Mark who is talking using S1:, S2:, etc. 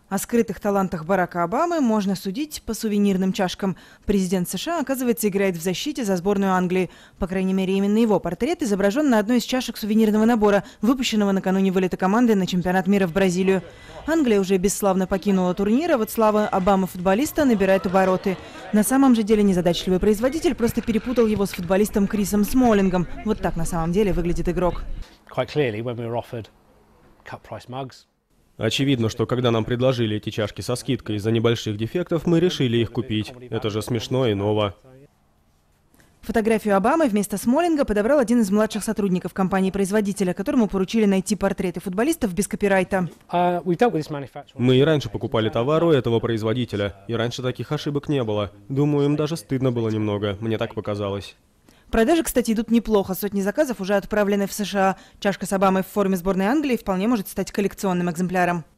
S1: О скрытых талантах Барака Обамы можно судить по сувенирным чашкам. Президент США, оказывается, играет в защите за сборную Англии. По крайней мере, именно его портрет изображен на одной из чашек сувенирного набора, выпущенного накануне вылета команды на чемпионат мира в Бразилию. Англия уже бесславно покинула турнир, а вот слава Обамы-футболиста набирает обороты. На самом же деле незадачливый производитель просто перепутал его с футболистом Крисом Смолингом. Вот так на самом деле выглядит игрок.
S2: Очевидно, что когда нам предложили эти чашки со скидкой из-за небольших дефектов, мы решили их купить. Это же смешно и ново.
S1: Фотографию Обамы вместо Смолинга подобрал один из младших сотрудников компании-производителя, которому поручили найти портреты футболистов без копирайта.
S2: Мы и раньше покупали товар у этого производителя, и раньше таких ошибок не было. Думаю, им даже стыдно было немного, мне так показалось.
S1: Продажи, кстати, идут неплохо. Сотни заказов уже отправлены в США. Чашка с Обамой в форме сборной Англии вполне может стать коллекционным экземпляром.